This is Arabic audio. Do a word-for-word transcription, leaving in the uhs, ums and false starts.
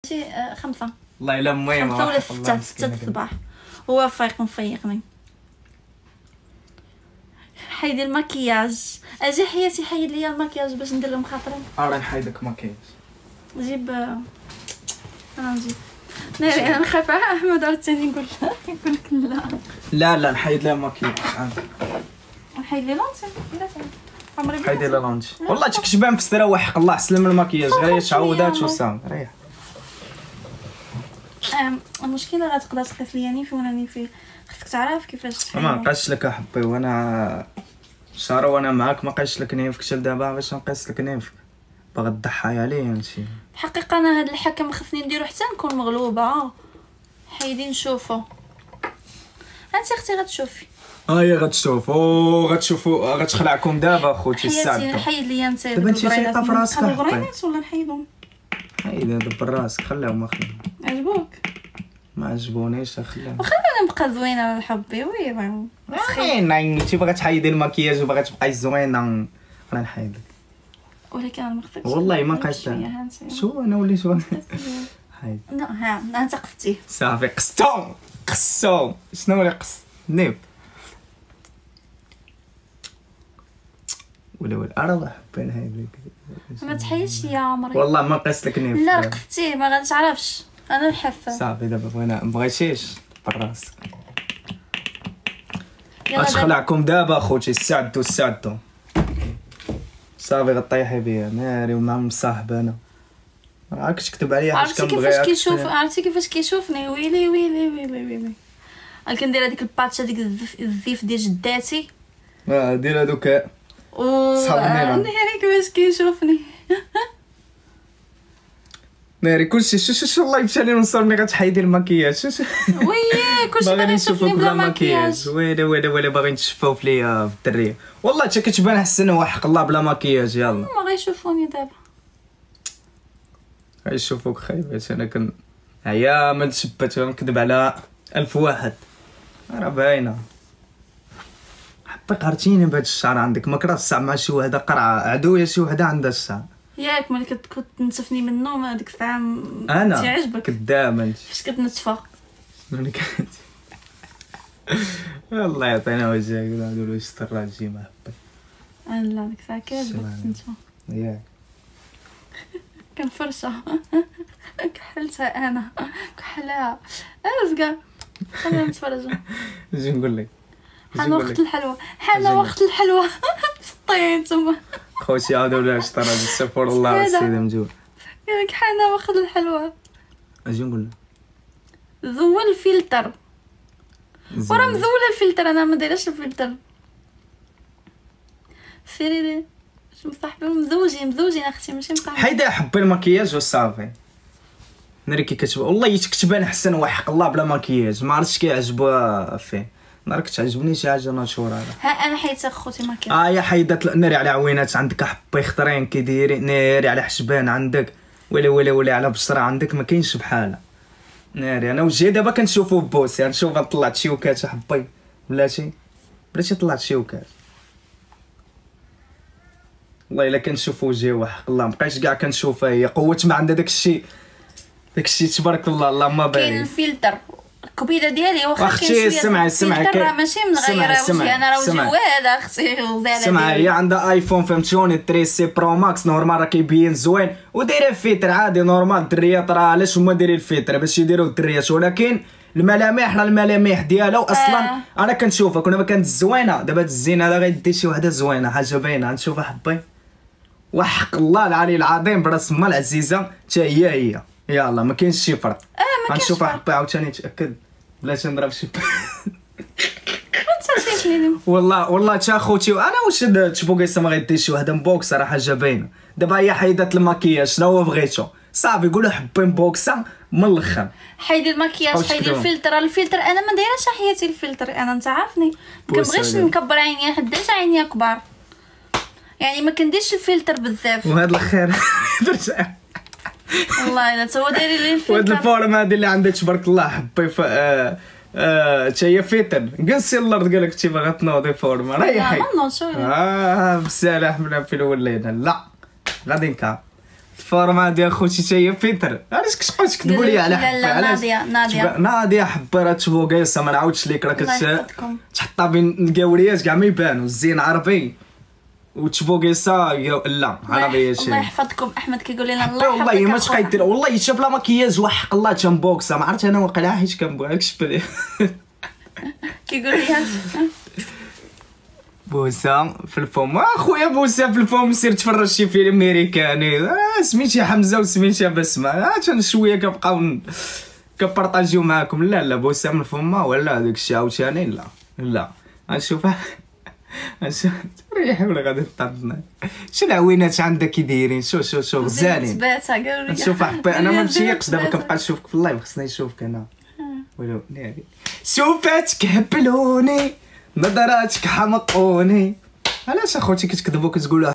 فهمتي خمسة والله الا امي خمسة ولا ستة ستة الصباح هو فايق مفيقني. حيدي المكياج اجي حياتي حيد ليا المكياج باش ندير لهم خاطرهم. راه نحيدك مكياج جيب انا نجيب ناري انا نخاف على احمد عاوتاني نقول نقول لك لا لا لا نحيد لها مكياج نحيد لي لونتي لا عمري حيدي لها لونتي والله تكتبان في السرا وحق الله سلم المكياج غير تعودات وصام ريح. المشكله غتقدر تقيس ليا نيفي ولا نيفي خصك تعرف كيفاش تحيد. ما نقاش لك احبي وانا شهر وانا معاك ما قايش لك نيفك حتى دابا باش نقيس لك نيفك باغا تضحي عليا انت. الحقيقه انا هاد الحكم خصني نديرو حتى نكون مغلوبه. حيدي نشوفو انت اختي غتشوفي ها هي غتشوفو غتشوفو غتخلعكم دابا خوتي الساعه. حيد ليا انت دابا انت شايقه في راسك البرينات ولا نحيدهم؟ حيد دبر راسك خليهم خليهم. عجبوك؟ ما عجبونيش خليهم وخلينا نبقى زوينه على حبي وي سخينه. انت باغا تحيدي المكياج وباغا تبقاي زوينه راه نحيدك ولكن انا ما خفتش والله ما قايسه. شو انا وليت حيد لا ها انت قفتي صافي قستو قسو شنو اللي قص نيب ولا ولا راه حبين هذيك ما تحيدش يا عمري والله ما قيس لك نيب. لا قفتي ما غنتعرفش انا الحفه صافي دابا بغينا مبغيتيش بالراس غتخلعكم دابا اخوتي استعدوا استعدوا صافي غطيحي بيا ناري ومع مصاحب انا راك تكتب عليا حاجه كنبغيها. عرفتي كيفاش كيشوف عرفتي كيفاش كيشوفني ويلي ويلي ويلي ويلي انا كندير هذيك الباتش هذيك الزيف ديال جداتي اه دير هذوك صحابنا ناري كيفاش كيشوفني ناري كلشي شو شو شو الله يمشي لي نصور ملي غتحيدي المكياج وي كلشي باغي يشوفني بلا مكياج. ويلي ويلي ويلي باغيين تشفاو فيا في الدريه والله حتى كتبان احسن وحق الله بلا مكياج. يلا ما غيشوفوني دابا غيشوفوك خايبات. انا كن هيا ما تشبت نكذب على ألف واحد راه باينه. حبي قهرتيني بهاد الشعر عندك ما كره الساعه مع شي وحده قرعه عدويه شي وحده عندها الشعر ياك ملي كنت تنتفني منه هذيك الساعه انا تعجبك كدابه انت فاش كتنتفى شنو كانت الله يعطينا وجهك نقولوا يستر راجي ما حبي لا ديك الساعه كاذبه كنتفى ياك كنفرشها كحلتها انا كحلها ارزقا خلينا نتفرجوا. اجي نقول لك حان وقت الحلوى حان وقت الحلوى طيب نتوما خوتي عاودوا لها شطر هذا استغفر الله السيد مجود ياك حان وقت الحلوى. اجي نقول لك زول الفلتر وراه مزوله الفلتر انا ما دايرش الفلتر سيري مصاحبين مزوجين مزوجين اختي ماشي مصاحبين. حيدي حبي المكياج وصافي ناري كي كتب والله تكتبان احسن وحق الله بلا مكياج ما عرفتش كيعجبها فيه نارك تعجبني شي حاجه ناتشورال. ها انا حيدت اخوتي مكياج اه يا حيدت ناري على عوينات عندك حبي خضرين كي دايري ناري على حشبان عندك ويلي ويلي ويلي على بشره عندك ما كاينش بحالها ناري. انا وجهي دابا كنشوفو بوسي نشوف طلعت شي وكات حبي بلاتي بلاتي طلعت شي وكات والله الا كنشوف وجهي وحق الله مابقيتش كاع كنشوفها هي قوه ما عندها داكشي داكشي تبارك الله اللهم بارك. كاين الفلتر الكبيده ديالي واخا كاين شويه سمعي سمعي راه ماشي مغيره وجهي انا راه وجهي واعر اختي وزاله سمعي هي عندها ايفون فهمتوني تريسي برو ماكس نورمال راه كيبين زوين ودايره فيتر عادي نورمال. الدريات راه علاش هما دايرين الفيتر باش يديروا الدريات ولكن الملامح راه الملامح ديالها اصلا آه. انا كنشوفها كنا ما كانت زوينه دابا الزينه راه غيدي شي وحده زوينه حاجه باينه نشوفها حبي وحق الله العلي العظيم براس ما العزيزه حتى هي هي يلا ما كاينش شي فرق. اه ما كاينش غنشوفها حبي عاوتاني نتاكد بلاش نضرب شي انت شايفني والله والله تا خوتي انا واش تبوكيسه ما غيدير شي وحده مبوكسه راه حاجه باينه. دابا هي حيدات المكياج شنو هو بغيتو صافي قولوا حبي مبوكسه من الاخر. حيدي المكياج حيدي الفلتر الفلتر انا ما دايرهش حياتي الفلتر انا انت عارفني ما كنبغيش نكبر عينيا حداش عينيا كبار يعني ما كنديرش الفلتر بزاف وهذا الاخير والله الا تا هو داير لي الفلتر وهاد الفورم هادي اللي عندك تبارك الله حبي ف اه اه تا هي فيتر جلسي الارض قالك انت باغا تنوضي فورما ريحي لا ما نوضش اه بسلاح من في الاول لينا لا غادي نكا الفورما ديال خوتي حتى هي فلتر. علاش كتبقاو تكذبوا لي على حبه؟ لا ناضيه ناضيه ناضيه حبه تشبوكيصه ما نعاودش ليك راه كتحطها بين القاوليات كاع ما يبانوا الزين عربي وتشبوكيصه لا عربيه شي. الله يحفظكم. احمد كيقول لنا الله يحفظك والله ما تبقى دير والله شاف لا مكياج وحق الله تنبوكسه ما عرفت انا واقيلا حيت كنبغي نكشف عليه. كيقول لي بوسه في الفم اخويا بوسه في الفم سير تفرج شي فيلم امريكاني آه سميتي حمزه وسميتي بسمه آه شويه كنبقاو كبارطاجيو معاكم. لا لا بوسه من الفم ولا داك الشيء عاوتاني لا لا غنشوفها غنشوف ريحي ولا غادي تطردنا. شو العوينات عندك كي دايرين؟ شوف شوف شوف غزالين نشوف حبي انا ما مشيقش دابا كنبقى نشوفك في اللايف خصني نشوفك انا ولو ناري. شوفاتك هبلوني نظراتك حمقوني. علاش اخوتي كتكذبوا كتقولوا